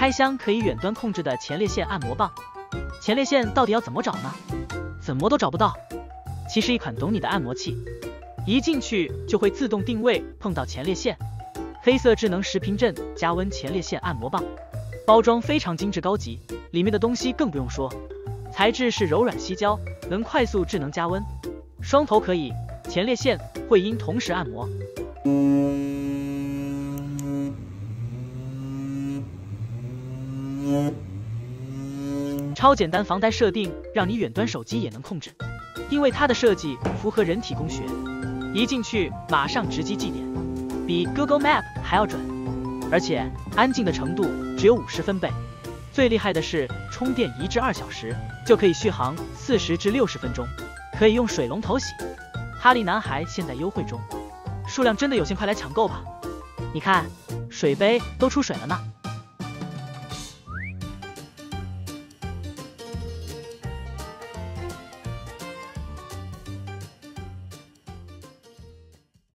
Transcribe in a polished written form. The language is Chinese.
开箱可以远端控制的前列腺按摩棒。前列腺到底要怎么找呢？怎么都找不到。其实一款懂你的按摩器，一进去就会自动定位碰到前列腺。黑色智能10频阵加温前列腺按摩棒，包装非常精致高级，里面的东西更不用说，材质是柔软矽胶，能快速智能加温，双头可以，前列腺、会阴同时按摩。超简单防呆设定，让你远端手机也能控制。因为它的设计符合人体工学，一进去马上直击绩点，比 Google Map 还要准，而且安静的程度只有50分贝。最厉害的是充电1至2小时就可以续航40至60分钟，可以用水龙头洗。哈利男孩现在优惠中，数量真的有限，快来抢购吧！你看，水杯都出水了呢。